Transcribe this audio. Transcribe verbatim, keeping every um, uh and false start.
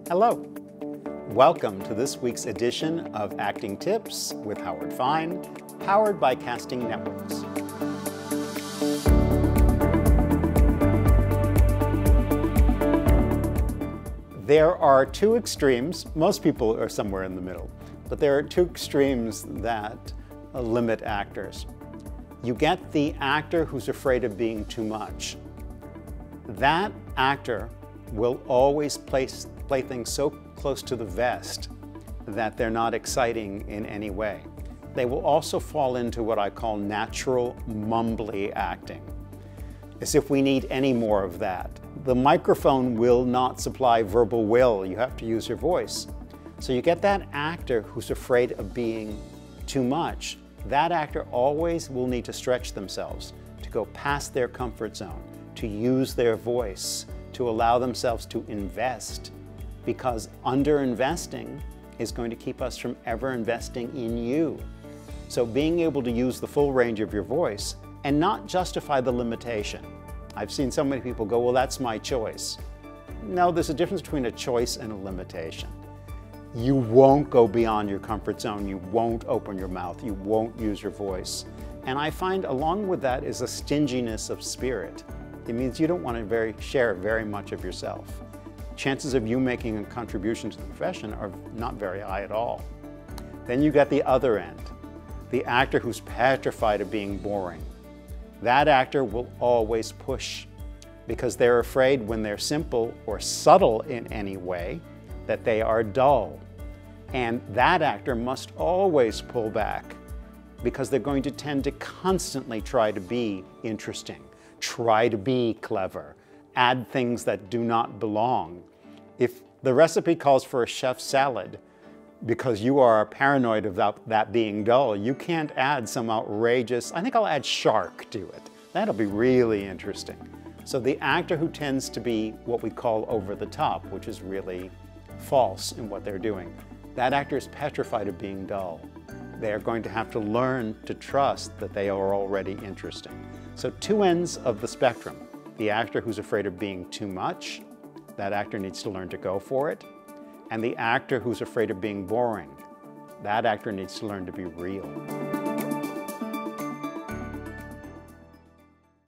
Hello. Welcome to this week's edition of Acting Tips with Howard Fine, powered by Casting Networks. There are two extremes. Most people are somewhere in the middle, but there are two extremes that uh, limit actors. You get the actor who's afraid of being too much. That actor will always place, play things so close to the vest that they're not exciting in any way. They will also fall into what I call natural mumbly acting, as if we need any more of that. The microphone will not supply verbal will. You have to use your voice. So you get that actor who's afraid of being too much. That actor always will need to stretch themselves, to go past their comfort zone, to use their voice, to allow themselves to invest, because under-investing is going to keep us from ever investing in you. So being able to use the full range of your voice and not justify the limitation. I've seen so many people go, well, that's my choice. No, there's a difference between a choice and a limitation. You won't go beyond your comfort zone. You won't open your mouth. You won't use your voice. And I find along with that is a stinginess of spirit. It means you don't want to very, share very much of yourself. Chances of you making a contribution to the profession are not very high at all. Then you get the other end, the actor who's petrified of being boring. That actor will always push because they're afraid when they're simple or subtle in any way that they are dull. And that actor must always pull back because they're going to tend to constantly try to be interesting, try to be clever, add things that do not belong. If the recipe calls for a chef's salad, because you are paranoid about that being dull, you can't add some outrageous, I think I'll add shark to it. That'll be really interesting. So the actor who tends to be what we call over the top, which is really false in what they're doing, that actor is petrified of being dull. They are going to have to learn to trust that they are already interesting. So two ends of the spectrum. The actor who's afraid of being too much, that actor needs to learn to go for it. And the actor who's afraid of being boring, that actor needs to learn to be real.